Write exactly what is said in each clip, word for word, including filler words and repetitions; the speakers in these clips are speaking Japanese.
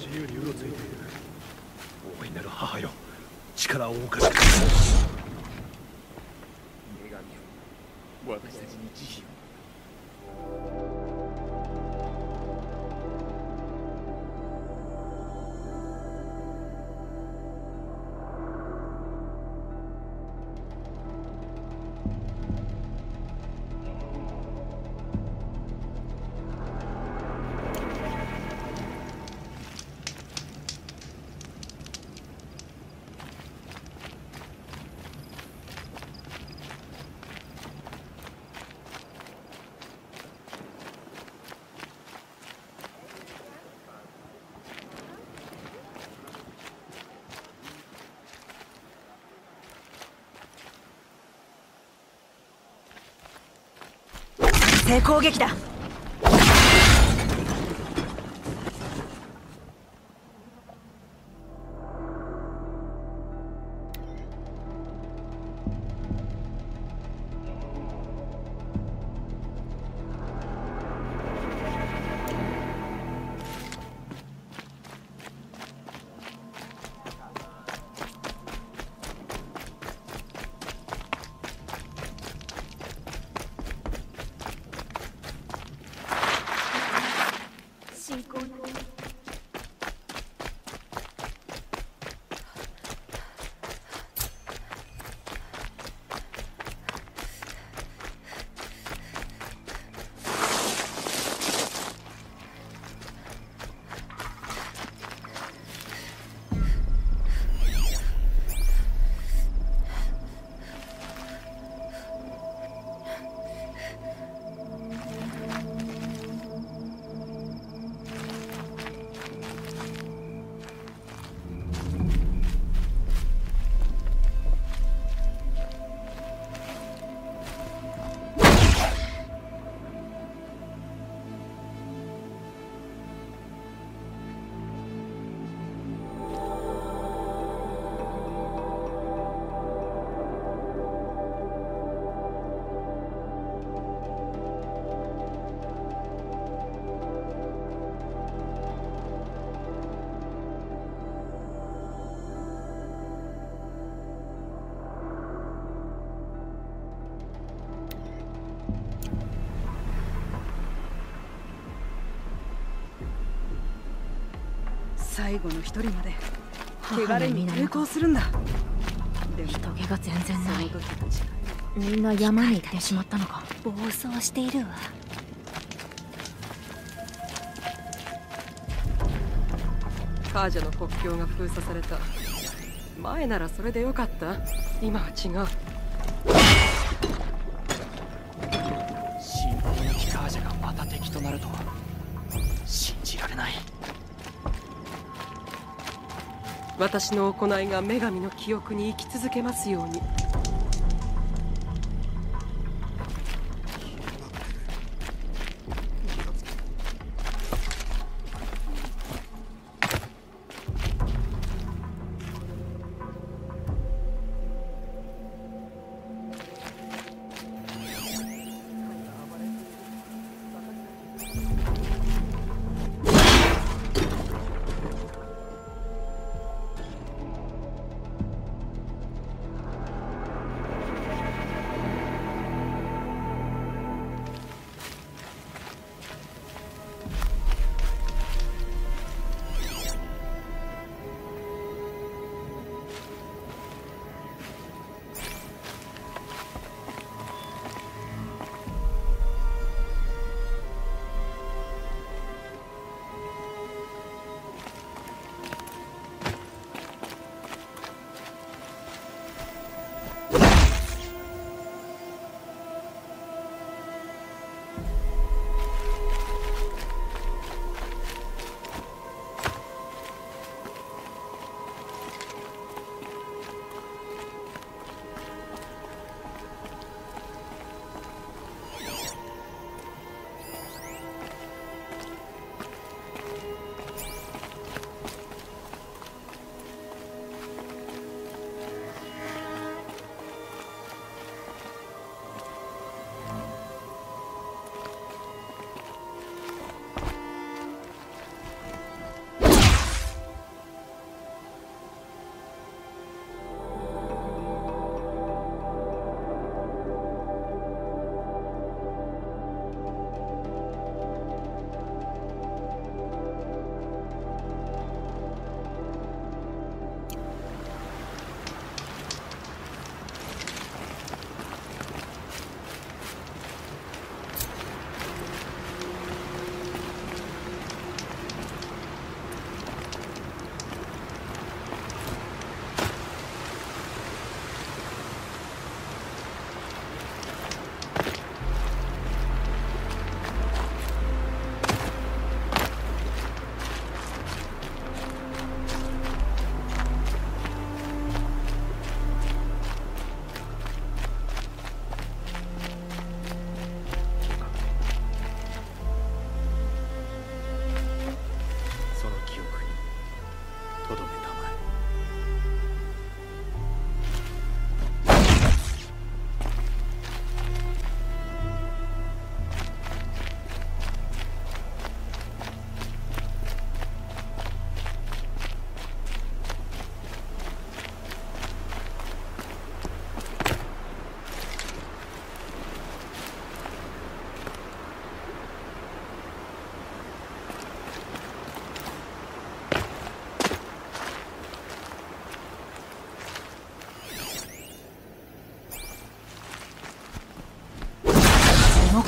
自由にうろついている。大いなる母よ、力をお貸しください。女神よ、私たちに慈悲を。 成攻撃だ。最後の一人まで汚れに抵抗するんだ。でも人気が全然ない。 その時と違い、 みんな山に行ってしまったのか。 暴走しているわ。 カージャの国境が封鎖された。前ならそれでよかった。今は違う。 神宝のキカージャがまた敵となるとは信じられない。 私の行いが女神の記憶に生き続けますように。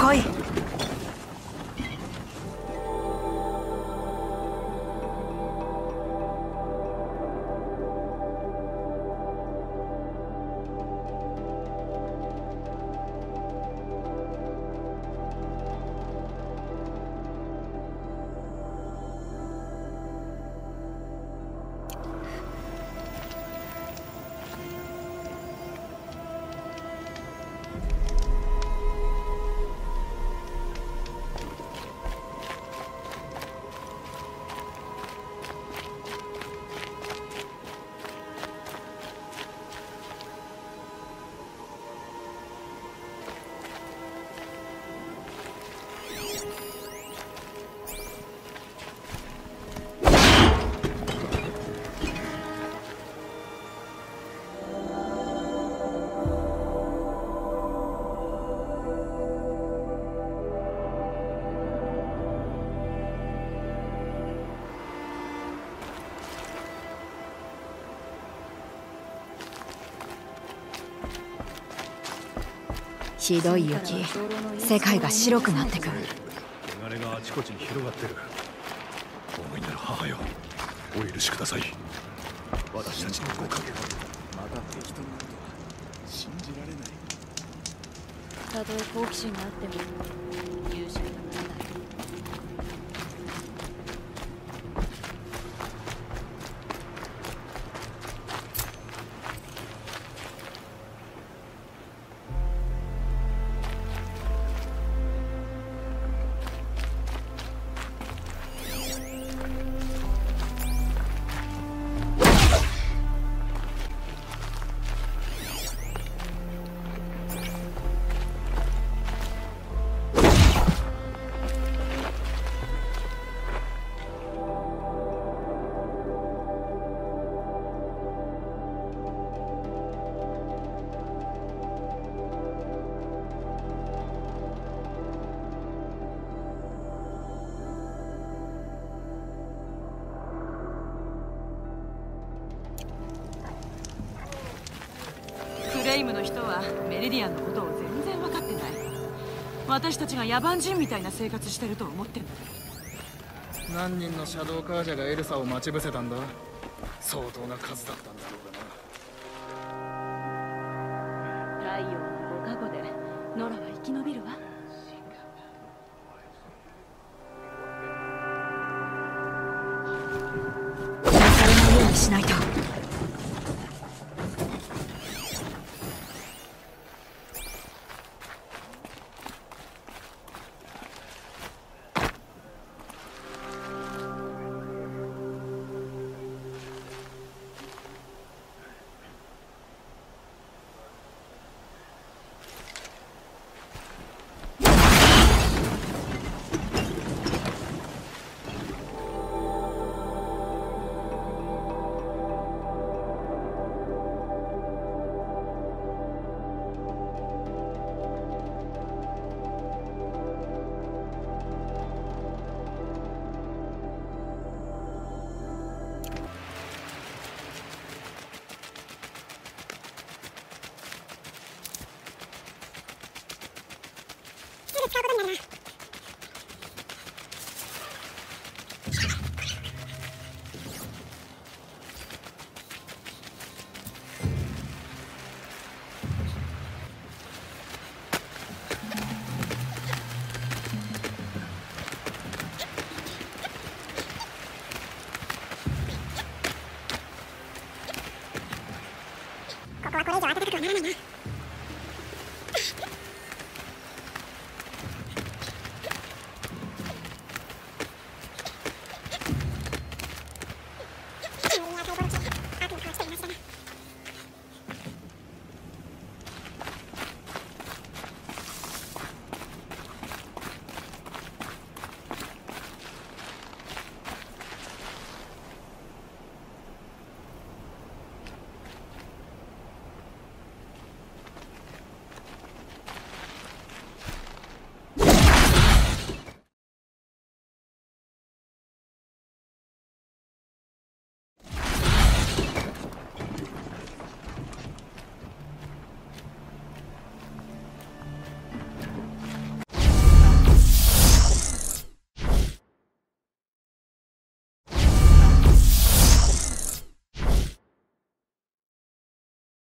来い。 ひどい雪、世界が白くなってくる。 汚れがあちこちに広がってる。大いなる母よ、お許しください。私たちのご加減まだ適当なことは信じられない。 たとえ好奇心があっても勇者にはならない。 クレイムの人はメリディアンのことを全然分かってない。私たちが野蛮人みたいな生活してると思ってんだ。 何人のシャドウカージャがエルサを待ち伏せたんだ。相当な数だったんだろうがな。 太陽のご加護でノラは生き延びるわ。なされないようにしないと。 ここはこれ以上暖かくはならないな。